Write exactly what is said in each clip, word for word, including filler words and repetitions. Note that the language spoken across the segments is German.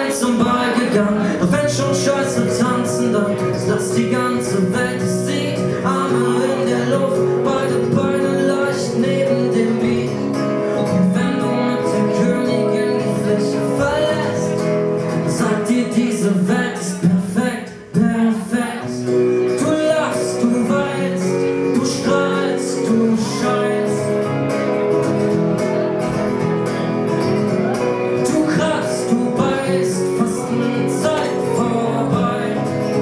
gern zum Ball gegangen. Doch wenn schon Scheiße tanzen, dann ist das die ganze Welt, die sieht. Arme in der Luft, beide Beine leicht neben dem Beat. Und wenn du mit der Königin die Fläche verlässt, sagt dir diese Welt ist perfekt, perfekt. Du lachst, du weinst, du strahlst, du scheinst. Du kratzt, du beißt, Fastenzeit vorbei.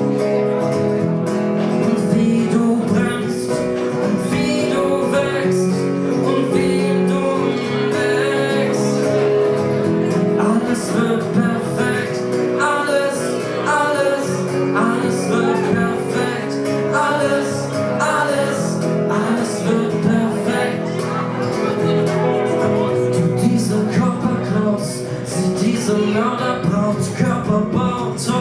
Und wie du brennst, und wie du wächst, und wie du wächst. Alles wird perfekt, alles, alles, alles wird perfekt. Alles, alles, alles wird perfekt. Du, dieser Körper klaust, sie diese Mörderbraut, Körper baut.